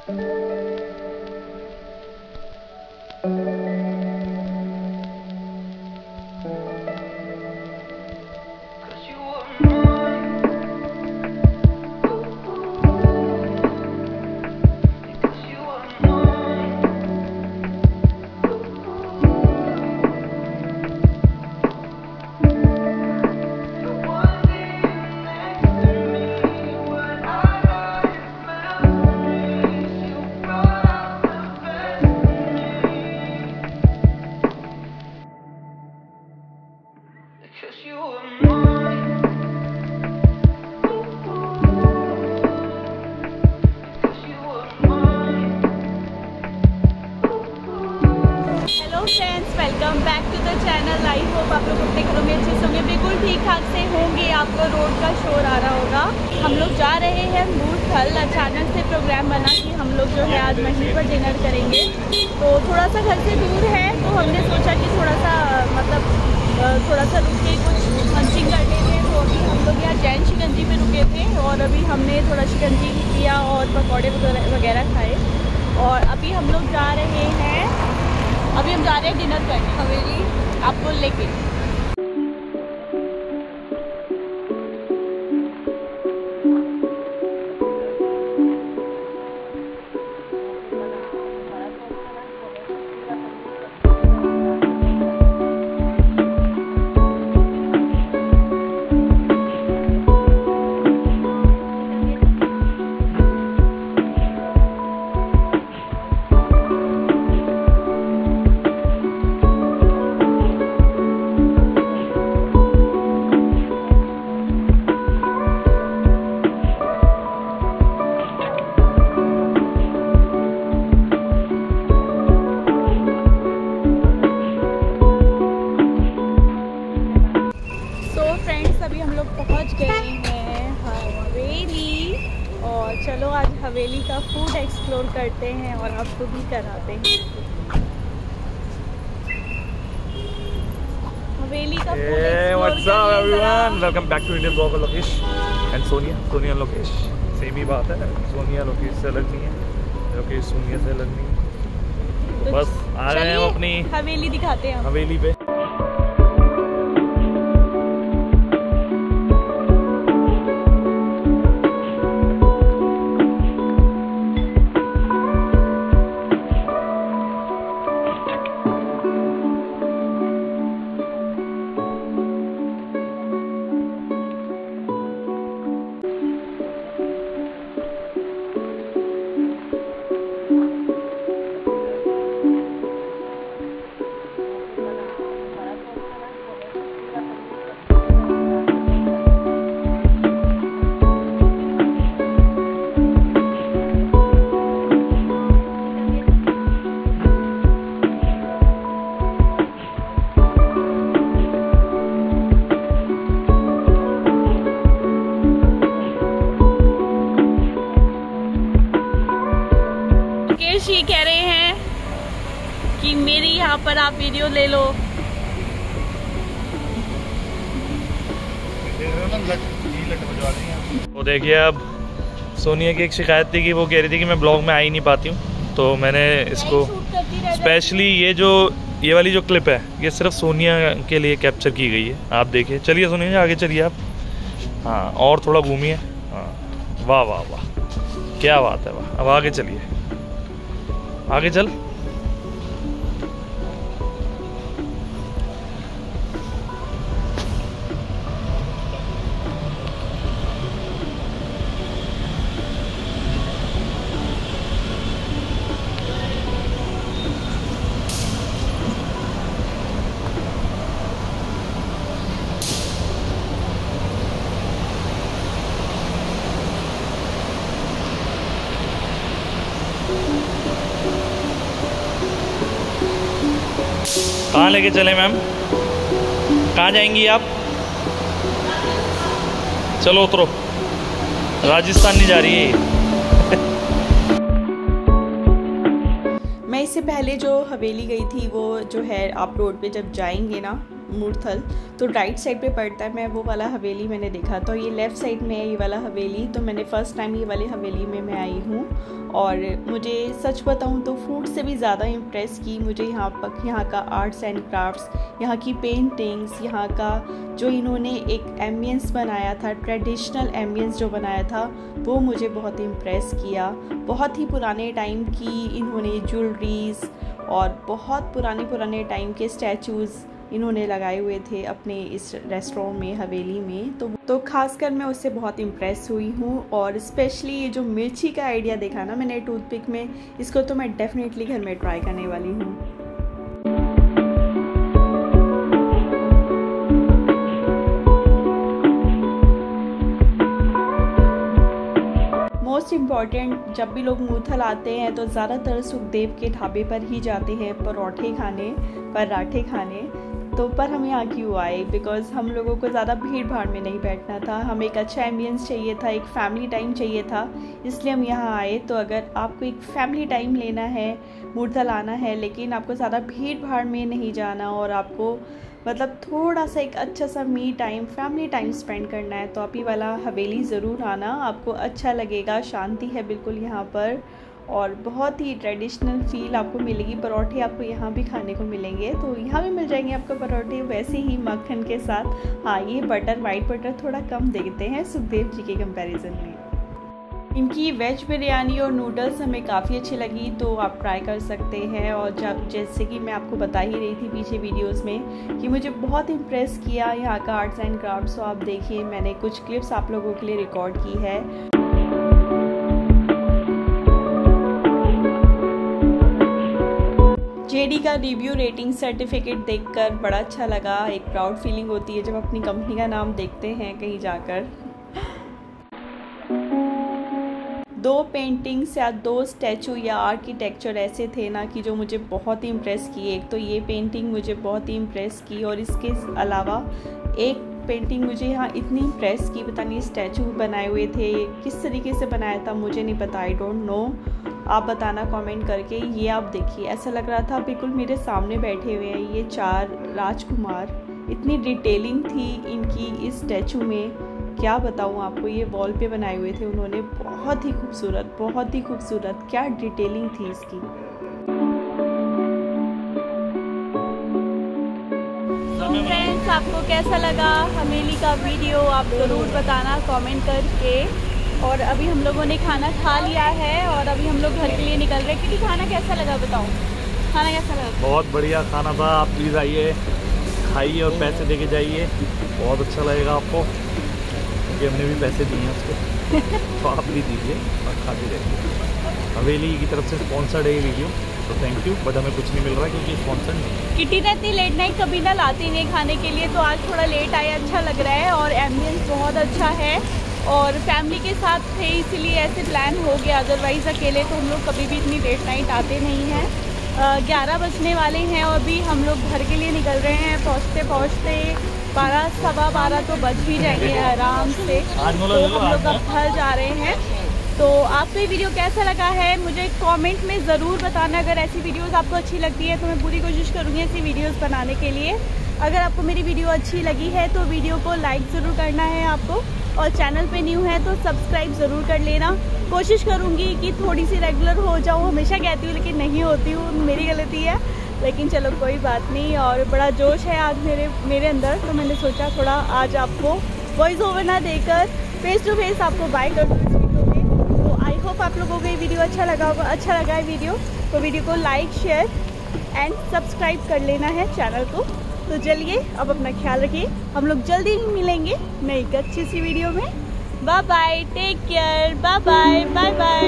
Welcome back to the channel. I hope आप लोग अपने घरों में अच्छे से होंगे, बिल्कुल ठीक ठाक से होंगे। आपको रोड का शोर आ रहा होगा। हम लोग जा रहे हैं मूर्थल। अचानक से प्रोग्राम बना कि हम लोग जो है आज वहीं पर डिनर करेंगे। तो थोड़ा सा घर से दूर है, तो हमने सोचा कि थोड़ा सा रुक के कुछ मंचिंग कर लेते हैं। तो अभी हम लोग यहाँ जैन शिकंजी पे रुके थे और अभी हमने थोड़ा शिकंजी किया और पकौड़े वगैरह खाए। और अभी हम लोग जा रहे हैं डिनर करने हवेली, आपको लेके। अभी हम लोग पहुंच गए हैं हवेली और चलो आज हवेली का फूड एक्सप्लोर करते हैं और आपको भी कराते हैं हवेली का food explore. What's up everyone, welcome back to Indian blog. Lokesh and Sonia Lokesh same ही बात है। सोनिया लोकेश से अलग नहीं है, लोकेश सोनिया से अलग नहीं है। तो बस आ रहे हैं हम अपनी हवेली दिखाते हैं हवेली पे। ये कह रहे हैं कि मेरी यहाँ पर आप वीडियो ले लो। तो देखिए, अब सोनिया की एक शिकायत थी कि वो कह रही थी कि मैं ब्लॉग में आ ही नहीं पाती हूँ, तो मैंने इसको स्पेशली ये वाली जो क्लिप है ये सिर्फ सोनिया के लिए कैप्चर की गई है। आप देखिए, चलिए सोनिया जी आगे चलिए आप। हाँ, और थोड़ा घूमिए। हाँ, वाह वाह वाह, क्या बात है, वाह। अब आगे चलिए, आगे चल। कहाँ लेके चले मैम? कहाँ जाएंगी आप? चलो उतरो, राजस्थान नहीं जा रही है। मैं इससे पहले जो हवेली गई थी वो जो है, आप रोड पे जब जाएंगे ना मूर्थल, तो राइट साइड पे पड़ता है। मैं वो वाला हवेली मैंने देखा, तो ये लेफ़्ट साइड में है ये वाला हवेली। तो मैंने फ़र्स्ट टाइम ये वाली हवेली में मैं आई हूँ और मुझे सच बताऊँ तो फूड से भी ज़्यादा इम्प्रेस की मुझे यहाँ का आर्ट्स एंड क्राफ्ट्स, यहाँ की पेंटिंग्स, यहाँ का जो इन्होंने एक एम्बियंस बनाया था, ट्रेडिशनल एम्बियंस जो बनाया था, वो मुझे बहुत इम्प्रेस किया। बहुत ही पुराने टाइम की इन्होंने ज्वेलरीज और बहुत पुराने टाइम के स्टैचूज़ इन्होंने लगाए हुए थे अपने इस रेस्टोरेंट में, हवेली में। तो खासकर मैं उससे बहुत इम्प्रेस हुई हूँ। और स्पेशली ये जो मिर्ची का आइडिया देखा ना मैंने टूथपिक में, इसको तो मैं डेफिनेटली घर में ट्राई करने वाली हूँ। मोस्ट इम्पॉर्टेंट, जब भी लोग मूर्थल आते हैं तो ज़्यादातर सुखदेव के ढाबे पर ही जाते हैं पराठे खाने। तो पर हम यहाँ क्यों आए? बिकॉज़ हम लोगों को ज़्यादा भीड़ भाड़ में नहीं बैठना था, हमें एक अच्छा एम्बियंस चाहिए था, एक फैमिली टाइम चाहिए था, इसलिए हम यहाँ आए। तो अगर आपको एक फैमिली टाइम लेना है, मूर्थल आना है, लेकिन आपको ज़्यादा भीड़ भाड़ में नहीं जाना और आपको मतलब थोड़ा सा एक अच्छा सा me time, family time spend करना है, तो आप ये वाला हवेली ज़रूर आना, आपको अच्छा लगेगा। शांति है बिल्कुल यहाँ पर और बहुत ही ट्रेडिशनल फील आपको मिलेगी। परोठे आपको यहाँ भी खाने को मिलेंगे, तो यहाँ भी मिल जाएंगे आपको परोठे वैसे ही मक्खन के साथ। हाँ, ये बटर, वाइट बटर थोड़ा कम देखते हैं सुखदेव जी के कंपैरिजन में। इनकी वेज बिरयानी और नूडल्स हमें काफ़ी अच्छी लगी, तो आप ट्राई कर सकते हैं। और जैसे कि मैं आपको बता ही रही थी पीछे वीडियोस में कि मुझे बहुत इम्प्रेस किया यहाँ का आर्ट्स एंड क्राफ्ट्स। तो आप देखिए, मैंने कुछ क्लिप्स आप लोगों के लिए रिकॉर्ड की है। जेडी का रिव्यू रेटिंग सर्टिफिकेट देखकर बड़ा अच्छा लगा। एक प्राउड फीलिंग होती है जब अपनी कंपनी का नाम देखते हैं कहीं जाकर। 2 पेंटिंग्स या 2 स्टैचू या आर्किटेक्चर ऐसे थे ना कि जो मुझे बहुत ही इम्प्रेस किए। एक तो ये पेंटिंग मुझे बहुत ही इम्प्रेस की और इसके अलावा एक पेंटिंग मुझे यहाँ इतनी इम्प्रेस की, पता नहीं स्टैचू बनाए हुए थे, किस तरीके से बनाया था मुझे नहीं पता, आई डोंट नो, आप बताना कमेंट करके। ये आप देखिए, ऐसा लग रहा था बिल्कुल मेरे सामने बैठे हुए हैं ये 4 राजकुमार। इतनी डिटेलिंग थी इनकी इस स्टैचू में, क्या बताऊँ आपको। ये वॉल पे बनाए हुए थे उन्होंने, बहुत ही खूबसूरत, क्या डिटेलिंग थी इसकी। फ्रेंड्स, आपको कैसा लगा हवेली का वीडियो आप ज़रूर बताना कमेंट करके। और अभी हम लोगों ने खाना खा लिया है और अभी हम लोग घर के लिए निकल रहे हैं। क्योंकि खाना कैसा लगा बताओ, खाना कैसा लगा? बहुत बढ़िया खाना था। आप प्लीज़ आइए, खाइए और पैसे दे के जाइए, बहुत अच्छा लगेगा आपको, क्योंकि हमने भी पैसे दिए हैं उसको। तो आप भी दीजिए और खाते रहिए। हवेली की तरफ से स्पॉन्सर्ड है ये वीडियो, तो थैंक यू। बट हमें कुछ नहीं मिल रहा है क्योंकि स्पॉन्सर्ड नहीं। किटी ने इतनी लेट नाइट कभी ना लाती नहीं खाने के लिए, तो आज थोड़ा लेट आए, अच्छा लग रहा है। और एम्बियंस बहुत अच्छा है और फैमिली के साथ थे इसलिए ऐसे प्लान हो गया, अदरवाइज़ अकेले तो हम लोग कभी भी इतनी लेट नाइट आते नहीं हैं। 11 बजने वाले हैं और अभी हम लोग घर के लिए निकल रहे हैं। पहुँचते 12 सवा 12 तो बज भी जाएंगे आराम से। तो हम लोग अब घर जा रहे हैं। तो आपको ये वीडियो कैसा लगा है मुझे कमेंट में ज़रूर बताना। अगर ऐसी वीडियोस आपको अच्छी लगती है तो मैं पूरी कोशिश करूँगी ऐसी वीडियोस बनाने के लिए। अगर आपको मेरी वीडियो अच्छी लगी है तो वीडियो को लाइक ज़रूर करना है आपको, और चैनल पे न्यू है तो सब्सक्राइब ज़रूर कर लेना। कोशिश करूँगी कि थोड़ी सी रेगुलर हो जाऊँ, हमेशा कहती हूँ लेकिन नहीं होती हूँ, मेरी गलती है, लेकिन चलो कोई बात नहीं। और बड़ा जोश है आज मेरे अंदर, तो मैंने सोचा थोड़ा आज आपको वॉइस ओवर ना देकर फेस टू फेस आपको बाय कर दूँ इस वीडियो में। तो आई होप आप लोगों को ये वीडियो अच्छा लगा होगा। अच्छा लगा है वीडियो तो वीडियो को लाइक, शेयर एंड सब्सक्राइब कर लेना है चैनल को। तो चलिए अब अपना ख्याल रखिए, हम लोग जल्दी ही मिलेंगे नई अच्छी सी वीडियो में। Bye bye, take care, bye bye, bye bye.